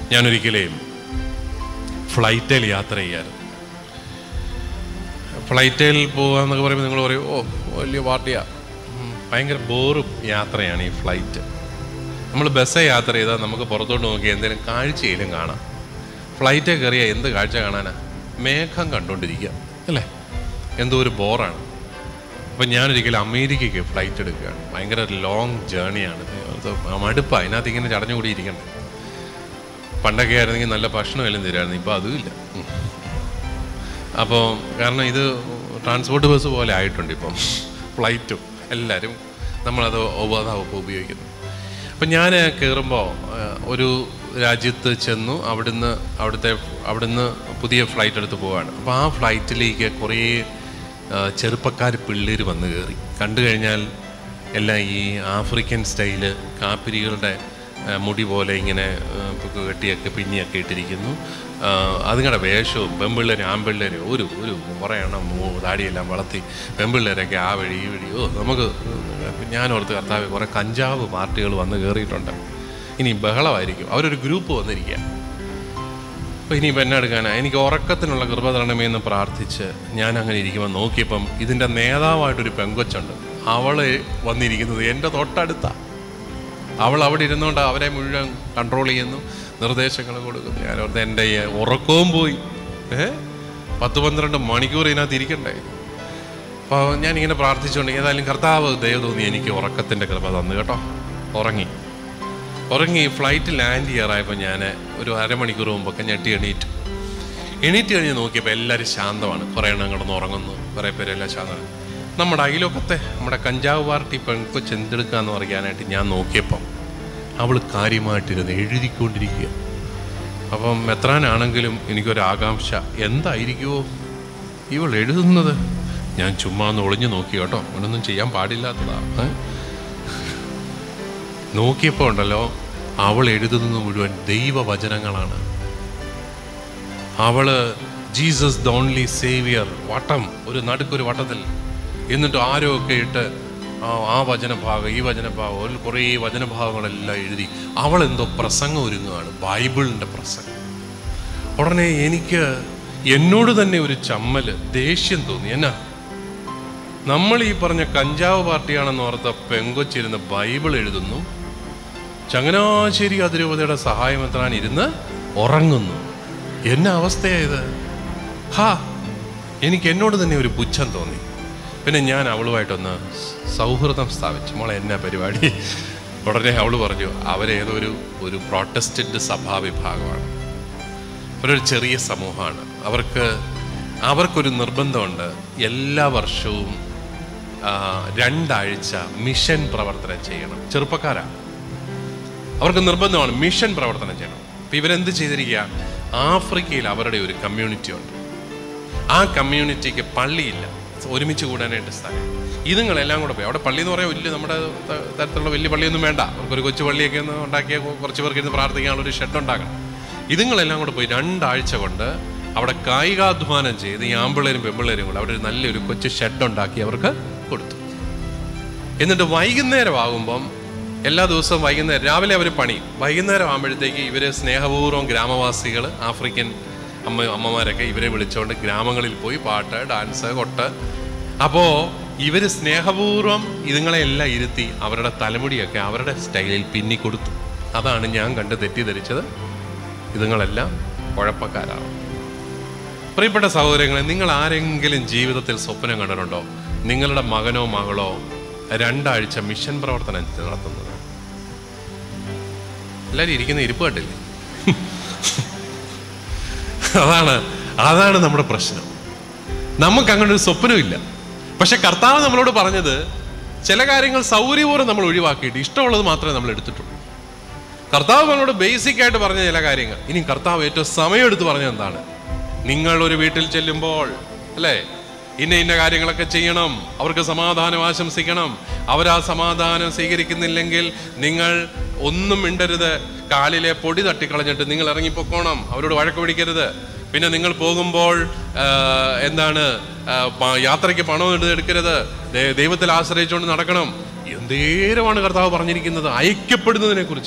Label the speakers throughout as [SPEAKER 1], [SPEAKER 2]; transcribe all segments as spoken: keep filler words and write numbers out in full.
[SPEAKER 1] ഞാനൊരിക്കലേ ഫ്ലൈറ്റിൽ യാത്ര ചെയ്യാറ്. ഫ്ലൈറ്റിൽ പോകാമെന്നൊക്കെ പറയുമ്പോൾ നിങ്ങൾ പറയും, ഓ വലിയ പാർട്ടിയാണ്, ഭയങ്കര ബോറും യാത്രയാണ് ഈ ഫ്ലൈറ്റ്. നമ്മൾ ബസ്സേ യാത്ര ചെയ്താൽ നമുക്ക് പുറത്തോട്ട് നോക്കി എന്തെങ്കിലും കാഴ്ചയിലും കാണാം. ഫ്ലൈറ്റിൽ കയറിയാൽ എന്ത് കാഴ്ച കാണാനാ? മേഘം കണ്ടുകൊണ്ടിരിക്കുക അല്ലേ? എന്തോ ഒരു ബോറാണ്. അപ്പം ഞാനൊരിക്കലും അമേരിക്കയ്ക്ക് ഫ്ലൈറ്റ് എടുക്കുകയാണ്. ഭയങ്കര ലോങ് ജേണിയാണ്, മടുപ്പാണ്, അതിനകത്ത് ഇങ്ങനെ ചടഞ്ഞുകൂടി ഇരിക്കണ്ടേ. പണ്ടൊക്കെ ആയിരുന്നെങ്കിൽ നല്ല ഭക്ഷണം എല്ലാം തരുമായിരുന്നു, ഇപ്പോൾ അതുമില്ല. അപ്പോൾ കാരണം ഇത് ട്രാൻസ്പോർട്ട് ബസ് പോലെ ആയിട്ടുണ്ട് ഇപ്പം ഫ്ലൈറ്റും, എല്ലാവരും നമ്മളത് ഉപതാവപ്പോൾ ഉപയോഗിക്കുന്നു. അപ്പം ഞാൻ കയറുമ്പോൾ ഒരു രാജ്യത്ത് ചെന്നു, അവിടുന്ന് അവിടുത്തെ അവിടുന്ന് പുതിയ ഫ്ലൈറ്റ് എടുത്ത് പോവുകയാണ്. അപ്പോൾ ആ ഫ്ലൈറ്റിലേക്ക് കുറേ ചെറുപ്പക്കാർ പിള്ളേർ വന്ന് കയറി. കണ്ടു കഴിഞ്ഞാൽ എല്ലാം ഈ ആഫ്രിക്കൻ സ്റ്റൈല് കാപ്പിരികളുടെ മുടി പോലെ ഇങ്ങനെ കെട്ടിയൊക്കെ പിന്നിയൊക്കെ ഇട്ടിരിക്കുന്നു. അതുങ്ങളുടെ വേഷവും പെൺപിള്ളേർ ആൺപിള്ളേർ ഒരു ഒരു കുറേ എണ്ണം താടിയെല്ലാം വളർത്തി പെൺപിള്ളേരൊക്കെ ആ വഴി ഈ വഴി. ഓ നമുക്ക് ഞാനോർത്ത് കർത്താവ് കുറേ കഞ്ചാവ് പാർട്ടികൾ വന്ന് കയറിയിട്ടുണ്ട്, ഇനി ബഹളമായിരിക്കും. അവരൊരു ഗ്രൂപ്പ് വന്നിരിക്കുക. അപ്പോൾ ഇനിയിപ്പോൾ എന്നെ എടുക്കാനാണ്. എനിക്ക് ഉറക്കത്തിനുള്ള കൃപ തരണമേന്ന് പ്രാർത്ഥിച്ച് ഞാൻ അങ്ങനെ ഇരിക്കുമ്പോൾ നോക്കിയപ്പം ഇതിൻ്റെ നേതാവായിട്ടൊരു പെങ്കൊച്ചുണ്ട്. അവൾ വന്നിരിക്കുന്നത് എൻ്റെ തൊട്ടടുത്താണ്. അവൾ അവിടെ ഇരുന്നുകൊണ്ട് അവരെ മുഴുവൻ കൺട്രോൾ ചെയ്യുന്നു, നിർദ്ദേശങ്ങൾ കൊടുക്കുന്നു. ഞാനോർത്ത് എൻ്റെ ഉറക്കവും പോയി. ഏ പത്ത് പന്ത്രണ്ട് മണിക്കൂർ ഇതിനകത്ത് ഇരിക്കണ്ടേ. അപ്പോൾ ഞാനിങ്ങനെ പ്രാർത്ഥിച്ചുകൊണ്ട് ഏതായാലും കർത്താവ് ദയ തോന്നി എനിക്ക് ഉറക്കത്തിൻ്റെ കൃപ തന്നു കേട്ടോ. ഉറങ്ങി ഉറങ്ങി ഫ്ലൈറ്റ് ലാൻഡ് ചെയ്യാറായപ്പോൾ ഞാൻ ഒരു അരമണിക്കൂർ മുമ്പൊക്കെ ഞെട്ടി എണീറ്റു. എണീറ്റ് കഴിഞ്ഞ് നോക്കിയപ്പോൾ എല്ലാവരും ശാന്തമാണ്. കുറേ എണ്ണം കിടന്ന് ഉറങ്ങുന്നു, കുറേ പേരെല്ലാം ശാന്തമാണ്. നമ്മുടെ അയലൊക്കത്തെ നമ്മുടെ കഞ്ചാവ് പാർട്ടി പെൺകൊച്ച് എന്തെടുക്കുക എന്ന് പറയാനായിട്ട് ഞാൻ നോക്കിയപ്പം അവൾ കാര്യമായിട്ടിരുന്ന് എഴുതിക്കൊണ്ടിരിക്കുക. അപ്പം എത്രാനാണെങ്കിലും എനിക്കൊരാകാംക്ഷ, എന്തായിരിക്കുമോ ഇവൾ എഴുതുന്നത്? ഞാൻ ചുമ്മാ ഒന്ന് ഒളിഞ്ഞു നോക്കി കേട്ടോ, അവനൊന്നും ചെയ്യാൻ പാടില്ലാത്തതാണ്. നോക്കിയപ്പോൾ ഉണ്ടല്ലോ, അവൾ എഴുതുന്നത് മുഴുവൻ ദൈവവചനങ്ങളാണ്. അവള് ജീസസ് ദ ഓൺലി സേവിയർ വട്ടം, ഒരു നടുക്കൊരു വട്ടത്തിൽ, എന്നിട്ട് ആരോ ഒക്കെ ഇട്ട് ആ വചനഭാഗം ഈ വചനഭാഗം ഒരു കുറേ വചനഭാഗങ്ങളെല്ലാം എഴുതി അവൾ എന്തോ പ്രസംഗം ഒരുങ്ങുകയാണ്, ബൈബിളിൻ്റെ പ്രസംഗം. ഉടനെ എനിക്ക് എന്നോട് തന്നെ ഒരു ചമ്മല്, ദേഷ്യം തോന്നി. എന്നാ നമ്മൾ ഈ പറഞ്ഞ കഞ്ചാവ് പാർട്ടിയാണെന്ന് ഓർത്ത പെങ്കൊച്ചിരുന്ന് ബൈബിൾ എഴുതുന്നു, ചങ്ങനാശ്ശേരി അതിരൂപതയുടെ സഹായമെത്രാൻ ഇരുന്ന് ഉറങ്ങുന്നു. എന്നാ അവസ്ഥയായത്? ഹാ, എനിക്ക് എന്നോട് തന്നെ ഒരു പുച്ഛം തോന്നി. പിന്നെ ഞാൻ അവളുമായിട്ടൊന്ന് സൗഹൃദം സ്ഥാപിച്ചു. മോളെ എന്നാ പരിപാടി? ഉടനെ അവൾ പറഞ്ഞു, അവരേതോ ഒരു ഒരു പ്രൊട്ടസ്റ്റന്റ് സഭാവിഭാഗമാണ്, അവരൊരു ചെറിയ സമൂഹമാണ്. അവർക്ക് അവർക്കൊരു നിർബന്ധമുണ്ട്, എല്ലാ വർഷവും രണ്ടാഴ്ച മിഷൻ പ്രവർത്തനം ചെയ്യണം. ചെറുപ്പക്കാരാണ്, അവർക്ക് നിർബന്ധമാണ് മിഷൻ പ്രവർത്തനം ചെയ്യണം. അപ്പം ഇവരെന്ത് ചെയ്തിരിക്കുക, ആഫ്രിക്കയിൽ അവരുടെ ഒരു കമ്മ്യൂണിറ്റി ഉണ്ട്. ആ കമ്മ്യൂണിറ്റിക്ക് പള്ളിയില്ല, ഒരുമിച്ച് കൂടാനായിട്ട് സ്ഥലം. ഇതുങ്ങളെല്ലാം കൂടെ പോയി അവിടെ. പള്ളി എന്ന് പറയാൻ വലിയ നമ്മുടെ തരത്തിലുള്ള വലിയ പള്ളിയൊന്നും വേണ്ട, അവർക്കൊരു കൊച്ചു പള്ളിയൊക്കെ ഒന്ന് ഉണ്ടാക്കിയ കുറച്ച് പേർക്ക് ഇരുന്ന് പ്രാർത്ഥിക്കാനുള്ളൊരു ഷെഡ് ഉണ്ടാക്കണം. ഇതുങ്ങളെല്ലാം കൂടെ പോയി രണ്ടാഴ്ച കൊണ്ട് അവിടെ കായികാധ്വാനം ചെയ്ത് ഈ ആമ്പിള്ളേരും പെമ്പിള്ളേരും കൂടെ അവിടെ ഒരു നല്ലൊരു കൊച്ചു ഷെഡ് ഉണ്ടാക്കി അവർക്ക് കൊടുത്തു. എന്നിട്ട് വൈകുന്നേരം ആകുമ്പം എല്ലാ ദിവസവും വൈകുന്നേരം, രാവിലെ അവർ പണി, വൈകുന്നേരം ആകുമ്പോഴത്തേക്ക് ഇവർ സ്നേഹപൂർവ്വം ഗ്രാമവാസികൾ ആഫ്രിക്കൻ അമ്മ അമ്മമാരൊക്കെ ഇവരെ വിളിച്ചുകൊണ്ട് ഗ്രാമങ്ങളിൽ പോയി പാട്ട്, ഡാൻസ്, കൊട്ട്. അപ്പോൾ ഇവർ സ്നേഹപൂർവ്വം ഇതുങ്ങളെല്ലാം ഇരുത്തി അവരുടെ തലമുടിയൊക്കെ അവരുടെ സ്റ്റൈലിൽ പിന്നിക്കൊടുത്തു. അതാണ് ഞാൻ കണ്ട് തെറ്റിദ്ധരിച്ചത്, ഇതുങ്ങളെല്ലാം കുഴപ്പക്കാരാണ്. പ്രിയപ്പെട്ട സഹോദരങ്ങളെ, നിങ്ങൾ ആരെങ്കിലും ജീവിതത്തിൽ സ്വപ്നം കണ്ടിട്ടുണ്ടോ നിങ്ങളുടെ മകനോ മകളോ രണ്ടാഴ്ച മിഷൻ പ്രവർത്തനം നടത്തുന്നത്? എല്ലാവരും ഇരിക്കുന്ന ഇരിപ്പ് കണ്ടില്ലേ? അതാണ് അതാണ് നമ്മുടെ പ്രശ്നം. നമുക്ക് അങ്ങനെ ഒരു സ്വപ്നമില്ല. പക്ഷെ കർത്താവ് നമ്മളോട് പറഞ്ഞത് ചില കാര്യങ്ങൾ സൗകര്യപൂർവ്വം നമ്മൾ ഒഴിവാക്കിയിട്ട് ഇഷ്ടമുള്ളത് മാത്രമേ നമ്മൾ എടുത്തിട്ടുള്ളൂ. കർത്താവ് നമ്മളോട് ബേസിക് ആയിട്ട് പറഞ്ഞ ചില കാര്യങ്ങൾ. ഇനി കർത്താവ് ഏറ്റവും സമയമെടുത്ത് പറഞ്ഞത് എന്താണ്? നിങ്ങൾ ഒരു വീട്ടിൽ ചെല്ലുമ്പോൾ അല്ലേ, ഇന്ന ഇന്ന കാര്യങ്ങളൊക്കെ ചെയ്യണം, അവർക്ക് സമാധാനം ആശംസിക്കണം. അവരാ സമാധാനം സ്വീകരിക്കുന്നില്ലെങ്കിൽ നിങ്ങൾ ഒന്നും മിണ്ടരുത്, കാലിലെ പൊടി തട്ടിക്കളഞ്ഞിട്ട് നിങ്ങൾ ഇറങ്ങിപ്പോക്കോണം, അവരോട് വഴക്ക് പിടിക്കരുത്. പിന്നെ നിങ്ങൾ പോകുമ്പോൾ എന്താണ് യാത്രയ്ക്ക് പണം എടുക്കരുത്, ദൈവത്തിൽ ആശ്രയിച്ചുകൊണ്ട് നടക്കണം. എന്തേരമാണ് കർത്താവ് പറഞ്ഞിരിക്കുന്നത് ഐക്യപ്പെടുന്നതിനെ കുറിച്ച്.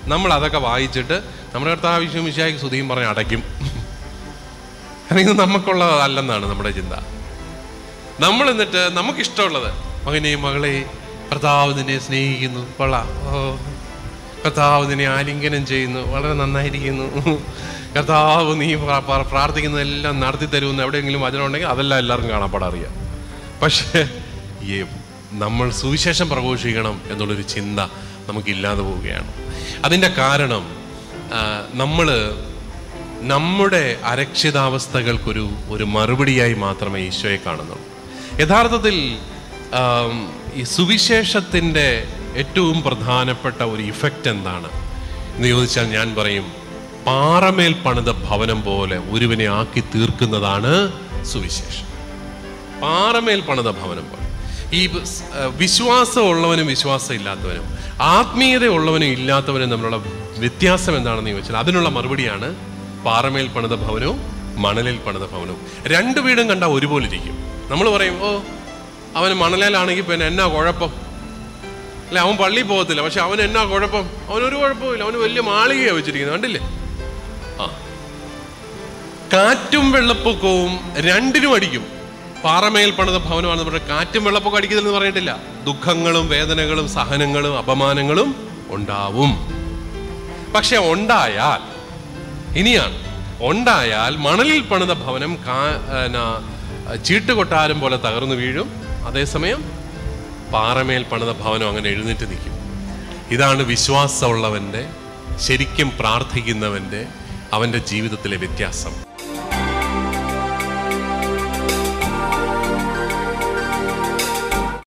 [SPEAKER 1] നമ്മൾ അതൊക്കെ വായിച്ചിട്ട് നമ്മുടെ കർത്താവ് ഈശോ മിശിഹായ്ക്ക് സ്തുതിയും പറഞ്ഞ് അടയ്ക്കും. കാരണം ഇത് നമുക്കുള്ളതല്ലെന്നാണ് നമ്മുടെ ചിന്ത. നമ്മൾ എന്നിട്ട് നമുക്കിഷ്ടമുള്ളത്, മകനെയും മകളെയും കർത്താവ് നിന്നെ സ്നേഹിക്കുന്നു, കൊള്ളാം, ഓ കർത്താവ് നിന്നെ ആലിംഗനം ചെയ്യുന്നു, വളരെ നന്നായിരിക്കുന്നു, കർത്താവ് നീ പ്രാർത്ഥിക്കുന്നതെല്ലാം നടത്തി തരുമെന്ന് എവിടെയെങ്കിലും വചനം ഉണ്ടെങ്കിൽ അതെല്ലാം എല്ലാവർക്കും കാണാപ്പാടറിയാം. പക്ഷേ ഈ നമ്മൾ സുവിശേഷം പ്രഘോഷിക്കണം എന്നുള്ളൊരു ചിന്ത നമുക്കില്ലാതെ പോവുകയാണ്. അതിൻ്റെ കാരണം നമ്മൾ നമ്മുടെ അരക്ഷിതാവസ്ഥകൾക്കൊരു ഒരു മറുപടിയായി മാത്രമേ ഈശോയെ കാണുന്നുള്ളൂ. യഥാർത്ഥത്തിൽ ഈ സുവിശേഷത്തിൻ്റെ ഏറ്റവും പ്രധാനപ്പെട്ട ഒരു ഇഫക്റ്റ് എന്താണ് എന്ന് ചോദിച്ചാൽ ഞാൻ പറയും, പാറമേൽ പണിത ഭവനം പോലെ ഒരുവനെ ആക്കി തീർക്കുന്നതാണ് സുവിശേഷം. പാറമേൽ പണിത ഭവനം പോലെ. ഈ വിശ്വാസം ഉള്ളവനും വിശ്വാസം ഇല്ലാത്തവനും, ആത്മീയത ഉള്ളവനും ഇല്ലാത്തവനും തമ്മിലുള്ള വ്യത്യാസം എന്താണെന്ന് ചോദിച്ചാൽ അതിനുള്ള മറുപടിയാണ് പാറമേൽ പണിത ഭവനവും മണലിൽ പണിത ഭവനവും. രണ്ടു വീടും കണ്ടാൽ ഒരുപോലെ ഇരിക്കും. നമ്മൾ പറയും, ഓ അവന് മണലിലാണെങ്കിൽ പിന്നെ എന്നാ കുഴപ്പം, അല്ലെ അവൻ പള്ളിയിൽ പോകത്തില്ല, പക്ഷെ അവൻ എന്നാ കുഴപ്പം, അവനൊരു കുഴപ്പമില്ല, അവന് വലിയ മാളികയാണ് വെച്ചിരിക്കുന്നത്, കണ്ടില്ലേ? ആ കാറ്റും വെള്ളപ്പൊക്കവും രണ്ടിനും അടിക്കും. പാറമേൽ പണിത ഭവനമാണെന്ന് പറഞ്ഞാൽ കാറ്റും വെള്ളപ്പൊക്കം അടിക്കുന്നില്ലെന്ന് പറഞ്ഞിട്ടില്ല. ദുഃഖങ്ങളും വേദനകളും സഹനങ്ങളും അപമാനങ്ങളും ഉണ്ടാവും. പക്ഷെ ഉണ്ടായാൽ, ഇനിയാണ് ഉണ്ടായാൽ മണലിൽ പണിത ഭവനം ചീട്ടുകൊട്ടാരം പോലെ തകർന്നു വീഴും. അതേസമയം പാറമേൽ പണിത ഭവനം അങ്ങനെ എഴുന്നേറ്റ് നിൽക്കും. ഇതാണ് വിശ്വാസമുള്ളവൻ്റെ, ശരിക്കും പ്രാർത്ഥിക്കുന്നവൻ്റെ, അവൻ്റെ ജീവിതത്തിലെ വ്യത്യാസം.